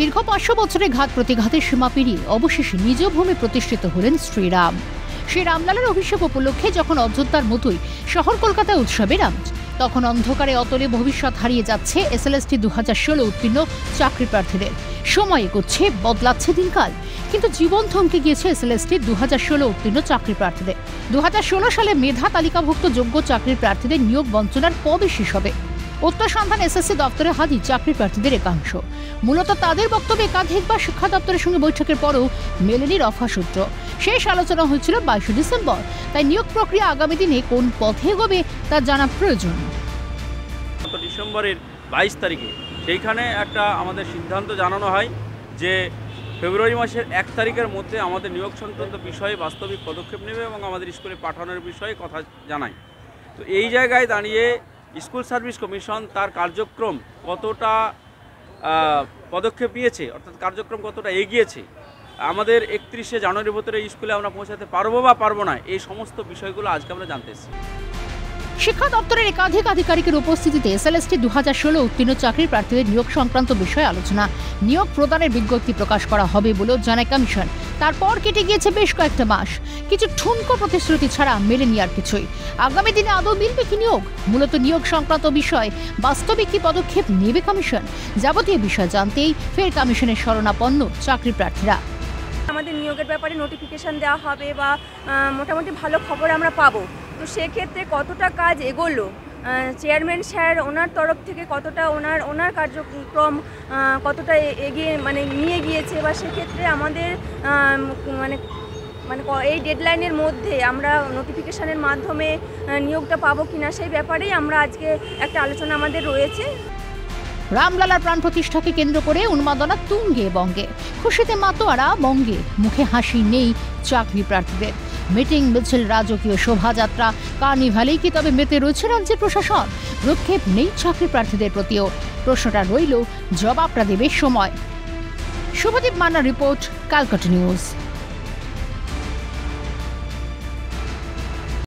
দীর্ঘ 500 বছরের ঘাত প্রতিঘাতের সীমা পেরিয়ে অবশেষে নিজ ভূমি প্রতিষ্ঠিত হলেন শ্রীরাম। সেই রামলালার অভিষেক উপলক্ষে যখন অযোধ্যার মতোই শহর কলকাতায় উৎসবের আমেজ, তখন অন্ধকারে অতলে ভবিষ্যৎ হারিয়ে যাচ্ছে SLST 2016 উত্তীর্ণ চাকরি প্রার্থীদের। সময় এগোচ্ছে, বদলাচ্ছে দিনকাল, কিন্তু জীবন থমকে গিয়েছে SLST 2016 উত্তীর্ণ চাকরি প্রার্থীদের। 2016 সালে মেধা তালিকাভুক্ত যোগ্য চাকরির প্রার্থীদের নিয়োগ বঞ্চনার কবে শেষ হবে? উত্তর সন্ধান SSC দপ্তরে হাজির চাকরি প্রার্থীদের একাংশ। মূলত তাদের বক্তব্যে একাধিকবার শিক্ষা দপ্তরের সঙ্গে বৈঠকের পরও মেলেনি রফা সূত্র। শেষ আলোচনা হয়েছিল 22 ডিসেম্বর। তাই নিয়োগ প্রক্রিয়া আগামী দিনে কোন পথে এগোবে তা জানা প্রয়োজন। ডিসেম্বরের 22 তারিখে সেইখানে একটা আমাদের সিদ্ধান্ত জানানো হয় যে ফেব্রুয়ারি মাসের 1 তারিখের মধ্যে আমাদের নিয়োগ সংক্রান্ত বিষয়ে বাস্তবিক পদক্ষেপ নেবে এবং আমাদের স্কুলে পাঠানোর বিষয়ে কথা জানায়। তো এই জায়গায় দাঁড়িয়ে স্কুল সার্ভিস কমিশন তার কার্যক্রম কতটা পদক্ষেপ নিয়েছে, অর্থাৎ কার্যক্রম কতটা এগিয়েছে, আমাদের 31শে জানুয়ারির ভিতরে স্কুলে আমরা পৌঁছাতে পারবো বা পারবো না, এই সমস্ত বিষয়গুলো আজকে আমরা জানতে এসেছি। শিক্ষা দপ্তরের একাধিক আধিকারিকের উপস্থিতিতে SLST 2016 উত্তীর্ণ চাকরির প্রার্থীদের নিয়োগ সংক্রান্ত বিষয়ে আলোচনা, নিয়োগ প্রদানের বিজ্ঞপ্তি প্রকাশ করা হবে বলেও জানায় কমিশন। তারপর কেটে গিয়েছে বেশ কয়েকটা মাস, কিছু ঠুনকো প্রতিশ্রুতি ছাড়া মেলেনি আর কিছুই। আগামী দিনে আদৌ মিলবে কি নিয়োগ? মূলত নিয়োগ সংক্রান্ত বিষয় বাস্তবিক কি পদক্ষেপ নেবে কমিশন? যাবতীয় বিষয় জানতেই ফের কমিশনের শরণাপন্ন চাকরি প্রার্থীরা। আমাদের নিয়োগের ব্যাপারে নোটিফিকেশন দেওয়া হবে বা মোটামুটি ভালো খবর আমরা পাবো। তো সেক্ষেত্রে কতটা কাজ এগোলো, চেয়ারম্যান স্যার ওনার তরফ থেকে কতটা ওনার কার্যক্রম কতটা এগিয়ে নিয়ে গিয়েছে, বা সেক্ষেত্রে আমাদের মানে এই ডেডলাইনের মধ্যে আমরা নোটিফিকেশনের মাধ্যমে নিয়োগটা পাবো কিনা সেই ব্যাপারেই আমরা আজকে একটা আলোচনা আমাদের রয়েছে। রামলালার প্রাণ প্রতিষ্ঠাকে কেন্দ্র করে উন্মাদনা তুঙ্গে বঙ্গে, খুশিতে মাতোয়ারা বঙ্গে, মুখে হাসি নেই চাকরি প্রার্থীদের। মিটিং, মিছিল, রাজকীয় শোভাযাত্রা, কার্নিভালেই কি তবে মেতে রয়েছে রাজ্যের প্রশাসন? ভ্রুক্ষেপ নেই চাকরি প্রার্থীদের প্রতিও। প্রশ্নটা রইল, জবাবটা দেবে সময়। শুভদীপ মান্নার রিপোর্ট, ক্যালকাটা নিউজ।